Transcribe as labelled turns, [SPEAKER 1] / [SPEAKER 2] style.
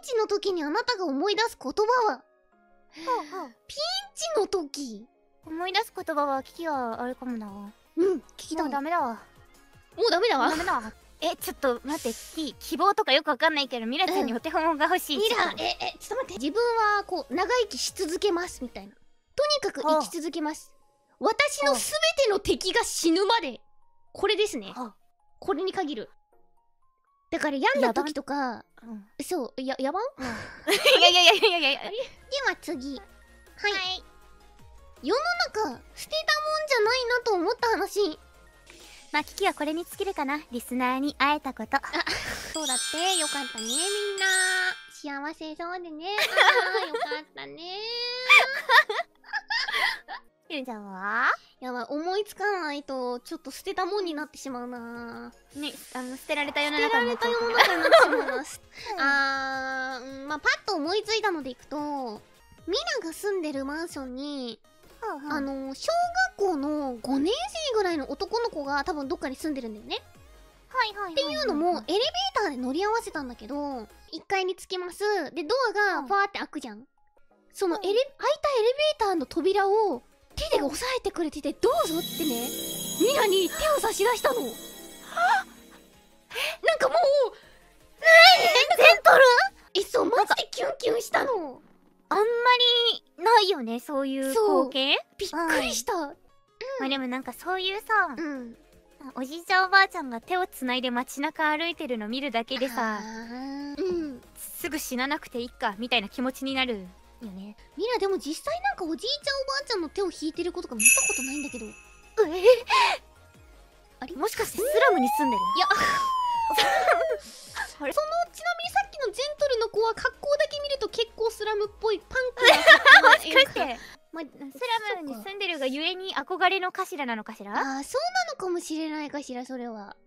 [SPEAKER 1] チの時にあなたが思い出す言葉は、
[SPEAKER 2] ピ
[SPEAKER 1] ピンチの時。
[SPEAKER 2] 思い出す言葉はキキはあれかもな。
[SPEAKER 1] うん、聞きたい。
[SPEAKER 2] もうダメだわ。
[SPEAKER 1] もうダメだわ。
[SPEAKER 2] ダメだわ。ちょっと待って、希望とかよくわかんないけど、ミラちゃんにお手本が欲しい。
[SPEAKER 1] ミラ、ちょっと待って。自分はこう長生きし続けますみたいな。とにかく生き続けます。私のすべての敵が死ぬまで。これですね。これに限る。だから病んだ時とか、そう、やばん？
[SPEAKER 2] いや。
[SPEAKER 1] では次。はい。世の中、捨てたもんじゃないなと思った話。
[SPEAKER 2] まあ、キキはこれに尽きるかな。リスナーに会えたこと。
[SPEAKER 1] そうだって、よかったね、みんな。幸せそうでね。よかったね。
[SPEAKER 2] ゆうちゃんは？
[SPEAKER 1] やばい、思いつかないと、ちょっと捨てたもんになってしまうな。
[SPEAKER 2] ね、捨てられた世の中になっちゃう。
[SPEAKER 1] 捨てられた世の中になってしまいます。まあ、パッと思いついたのでいくと、ミラが住んでるマンションに、小学校の5年生ぐらいの男の子が多分どっかに住んでるんだよね。っていうのも、エレベーターで乗り合わせたんだけど、1階に着きます。で、ドアがバーって開くじゃん。その開いたエレベーターの扉を手で押さえてくれてて、どうぞってね、ミラに手を差し出したの。なんかもう、
[SPEAKER 2] 全取る？
[SPEAKER 1] そう、マジでキュンキュンしたの。
[SPEAKER 2] あんまりないよね、そういう光景。
[SPEAKER 1] びっくりした。
[SPEAKER 2] まあでもなんかそういうさ、おじいちゃんおばあちゃんが手をつないで街中歩いてるの見るだけでさ、すぐ死ななくていいかみたいな気持ちになるよね。
[SPEAKER 1] ミラでも実際なんかおじいちゃんおばあちゃんの手を引いてることが見たことないんだけど。
[SPEAKER 2] あれもしかしてスラムに住んでる？
[SPEAKER 1] いやちなみにさっきのジェントルの子は格好だけ見ると結構スラムっぽいパンクな
[SPEAKER 2] もしかしてスラムに住んでるがゆえに憧れの頭なのかしら？
[SPEAKER 1] そうなのかもしれないかしら、それは。